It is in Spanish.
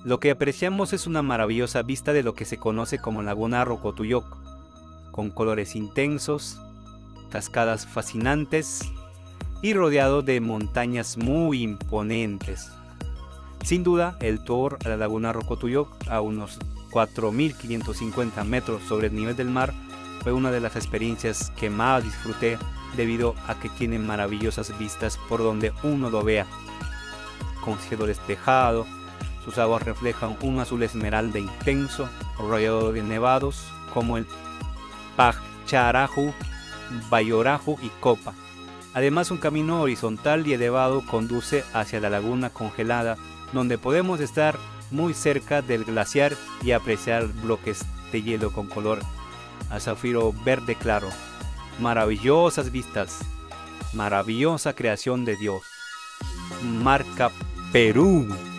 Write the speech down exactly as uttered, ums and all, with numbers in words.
Lo que apreciamos es una maravillosa vista de lo que se conoce como Laguna Rocotuyoc, con colores intensos, cascadas fascinantes y rodeado de montañas muy imponentes. Sin duda, el tour a la Laguna Rocotuyoc, a unos cuatro mil quinientos cincuenta metros sobre el nivel del mar, fue una de las experiencias que más disfruté debido a que tiene maravillosas vistas por donde uno lo vea. Con cielo despejado, sus aguas reflejan un azul esmeralda intenso, rodeado de nevados como el Pacharaju, Bayoraju y Copa. Además, un camino horizontal y elevado conduce hacia la laguna congelada, donde podemos estar muy cerca del glaciar y apreciar bloques de hielo con color a zafiro verde claro. Maravillosas vistas, maravillosa creación de Dios. Marca Perú.